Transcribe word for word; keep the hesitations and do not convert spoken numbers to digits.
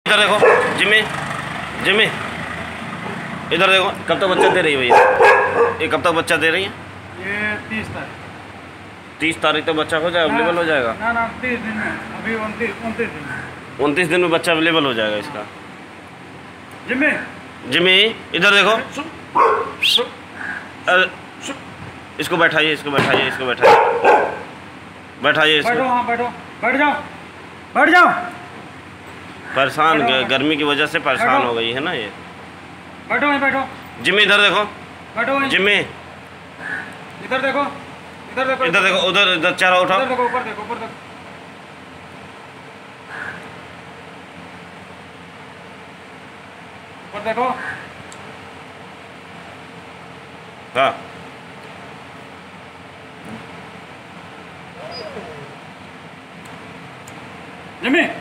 इधर देखो जिम्मी, जिम्मी इधर देखो, कब तक बच्चा दे रही है भैया? ये कब तक बच्चा दे रही है? ये तीस तारीख तीस तारीख तक बच्चा हो जाएगा, अवेलेबल हो जाएगा? ना ना तीस दिन में, अभी उनतीस उनतीस दिन में उनतीस दिन में बच्चा अवेलेबल हो जाएगा इसका। जिम्मी, जिम्मी इधर देखो, अरे, इसको बैठाइए, इसको बैठाइए, इसको बैठाइए, बैठाइए बैठो, इसको। हाँ बैठो, बैठ जाओ, बैठ जाओ। परेशान, बैठो, गर्मी की वजह से परेशान बैठो। हो गई है ना ये। बैठो वहीं बैठो, जिम्मी इधर देखो, बैठो वहीं। जिम्मी इधर देखो, इधर देखो, इधर देखो, उधर इधर चेहरा उठाओ। इधर देखो, ऊपर देखो, ऊपर देखो, ऊपर देखो। हाँ जिम्मी